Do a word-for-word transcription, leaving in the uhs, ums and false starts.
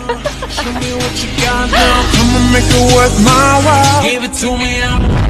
Show me what you got now. I'ma make it worth my while. Give it to me.